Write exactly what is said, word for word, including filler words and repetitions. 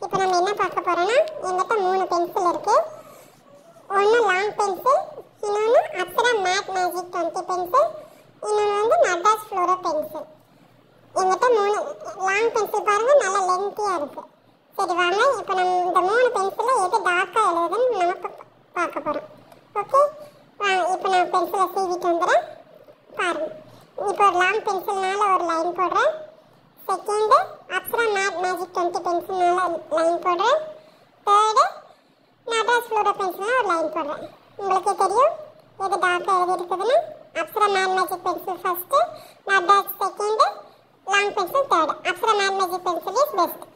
இப்போ நம்ம என்ன பார்க்க போறோம்னா என்கிட்ட மூணு பென்சில் இருக்கு. ஒன்று லாங் பென்சில், இன்னொன்று Apsara matt magic twenty pencil, இன்னொன்று வந்து நட்ராஜ் ஃப்ளோரோ பென்சில். என்கிட்ட மூணு லாங் பென்சில் பாருங்க, நல்லா லென்த்தியாக இருக்கு. சரி வாங்க, இப்போ நம்ம இந்த மூணு பென்சிலில் எது டார்க்காக எழுதுன்னு நம்ம பார்க்க போகிறோம். ஓகே வாங்க, இப்போ நான் பென்சிலை சீவிட்டு வந்துடுறேன். பாருங்க, இப்போ ஒரு லாங் பென்சில்னால ஒரு லைன் போடுறேன். Second Apsara matt magic twenty பென்சில்னால லைன் போடுறேன். தேர்டு நட்ராஜ் ஃப்ளோரோ பென்சில்னால ஒரு லைன் போடுறேன். உங்களுக்கு தெரியும் எது டார்க்காக எழுதியிருக்குதுன்னு. Apsara matt magic pencil first, Natraj second, long pencil third. Apsara matt magic pencil is best.